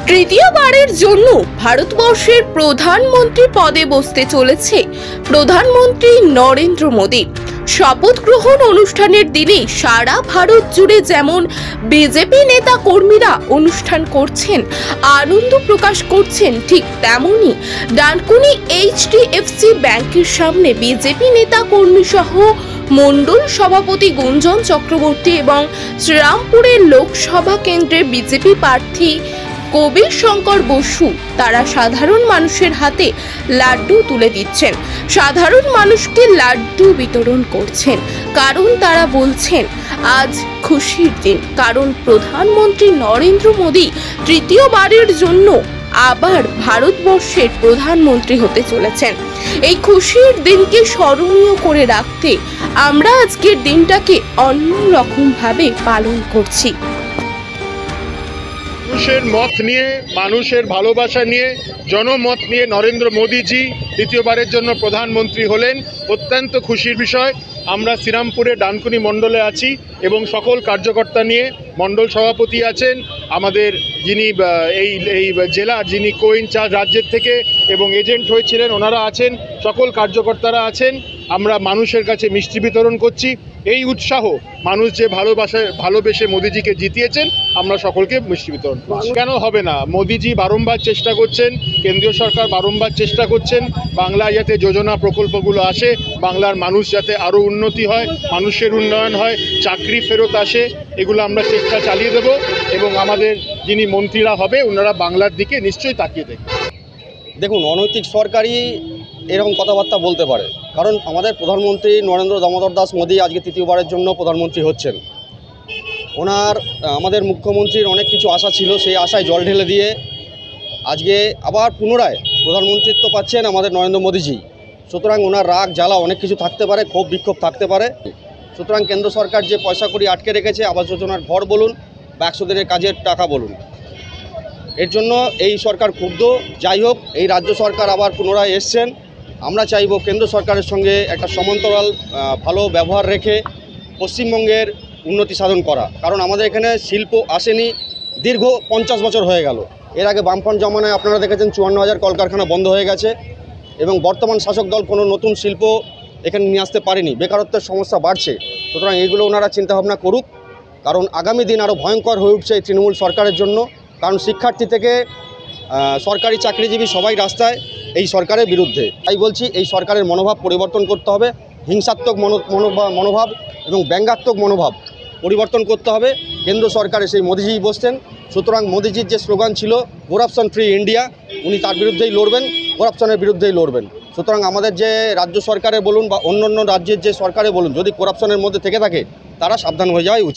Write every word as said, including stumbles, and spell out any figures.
তৃতীয়বারের জন্য ভারতবর্ষের প্রধানমন্ত্রী পদে বসতে চলেছে প্রধানমন্ত্রী নরেন্দ্র মোদী। শপথ গ্রহণ অনুষ্ঠানের দিনে সারা ভারত জুড়ে যেমন বিজেপি নেতা কর্মীরা অনুষ্ঠান করছেন, আনন্দ প্রকাশ করছেন, ঠিক তেমনি ডানকুনি এইচডিএফসি ব্যাংকের সামনে বিজেপি নেতা কর্মী সহ মণ্ডল সভাপতি গুঞ্জন চক্রবর্তী এবং শ্রীরামপুরের লোকসভা কেন্দ্রের বিজেপি প্রার্থী কবির শঙ্কর বসু তারা সাধারণ মানুষের হাতে লাড্ডু তুলে দিচ্ছেন, সাধারণ মানুষকে লাড্ডু বিতরণ করছেন। কারণ তারা বলছেন আজ খুশির দিন, কারণ প্রধানমন্ত্রী নরেন্দ্র মোদী তৃতীয়বারের জন্য আবার ভারতবর্ষের প্রধানমন্ত্রী হতে চলেছেন। এই খুশির দিনকে স্মরণীয় করে রাখতে আমরা আজকের দিনটাকে অন্যরকম ভাবে পালন করছি। মানুষের মত নিয়ে, মানুষের ভালোবাসা নিয়ে, জনমত নিয়ে নরেন্দ্র মোদীজি দ্বিতীয়বারের জন্য প্রধানমন্ত্রী হলেন, অত্যন্ত খুশির বিষয়। আমরা শ্রীরামপুরে ডানকুনি মণ্ডলে আছি এবং সকল কার্যকর্তা নিয়ে, মণ্ডল সভাপতি আছেন, আমাদের যিনি এই এই জেলার যিনি কো ইনচার্জ রাজ্যের থেকে এবং এজেন্ট হয়েছিলেন ওনারা আছেন, সকল কার্যকর্তারা আছেন। আমরা মানুষের কাছে মিষ্টি বিতরণ করছি। এই উৎসাহ, মানুষ যে ভালোবাসা ভালোবেসে মোদিজিকে জিতিয়েছেন, আমরা সকলকে মিষ্টি বিতরণ করছি। কেন হবে না? মোদিজি বারংবার চেষ্টা করছেন, কেন্দ্রীয় সরকার বারংবার চেষ্টা করছেন বাংলায় যাতে যোজনা প্রকল্পগুলো আসে, বাংলার মানুষ যাতে আরও উন্নতি হয়, মানুষের উন্নয়ন হয়, চাকরি ফেরত আসে, এগুলো আমরা চেষ্টা চালিয়ে দেব এবং আমাদের যিনি মন্ত্রীরা হবে ওনারা বাংলার দিকে নিশ্চয়ই তাকিয়ে দেখবেন। দেখুন, অনৈতিক সরকারই এরকম কথাবার্তা বলতে পারে, কারণ আমাদের প্রধানমন্ত্রী নরেন্দ্র দামোদর দাস মোদী আজকে তৃতীয়বারের জন্য প্রধানমন্ত্রী হচ্ছেন। ওনার আমাদের মুখ্যমন্ত্রীর অনেক কিছু আশা ছিল, সেই আশায় জল ঢেলে দিয়ে আজকে আবার পুনরায় প্রধানমন্ত্রিত্ব পাচ্ছেন আমাদের নরেন্দ্র মোদীজি। সুতরাং ওনার রাগ জ্বালা অনেক কিছু থাকতে পারে, ক্ষোভ বিক্ষোভ থাকতে পারে। সুতরাং কেন্দ্র সরকার যে পয়সা কড়ি আটকে রেখেছে, আবাস যোজনার ঘর বলুন বা একশো দিনের কাজের টাকা বলুন, এর জন্য এই সরকার ক্ষুব্ধ। যাই হোক, এই রাজ্য সরকার আবার পুনরায় এসছেন। আমরা চাইব কেন্দ্র সরকারের সঙ্গে একটা সমান্তরাল ভালো ব্যবহার রেখে পশ্চিমবঙ্গের উন্নতি সাধন করা। কারণ আমাদের এখানে শিল্প আসেনি দীর্ঘ পঞ্চাশ বছর হয়ে গেল। এর আগে বামফ্রন্ট জমানায় আপনারা দেখেছেন চুয়ান্ন হাজার কলকারখানা বন্ধ হয়ে গেছে এবং বর্তমান শাসক দল কোনো নতুন শিল্প এখানে নিয়ে আসতে পারেনি, বেকারত্বের সমস্যা বাড়ছে। সুতরাং এইগুলো ওনারা চিন্তাভাবনা করুক, কারণ আগামী দিন আরও ভয়ঙ্কর হয়ে উঠছে এই তৃণমূল সরকারের জন্য। কারণ শিক্ষার্থী থেকে সরকারি চাকরিজীবী সবাই রাস্তায় এই সরকারের বিরুদ্ধে। তাই বলছি, এই সরকারের মনোভাব পরিবর্তন করতে হবে, হিংসাত্মক মনোভাব এবং ব্যঙ্গাত্মক মনোভাব পরিবর্তন করতে হবে। কেন্দ্র সরকারে সেই মোদিজি বসছেন। সুতরাং মোদিজির যে স্লোগান ছিল করাপশন ফ্রি ইন্ডিয়া, উনি তার বিরুদ্ধেই লড়বেন, করাপশনের বিরুদ্ধেই লড়বেন। সুতরাং আমাদের যে রাজ্য সরকারে বলুন বা অন্য অন্য রাজ্যের যে সরকারে বলুন, যদি করাপশনের মধ্যে থেকে থাকে তারা সাবধান হয়ে যাওয়াই উচিত।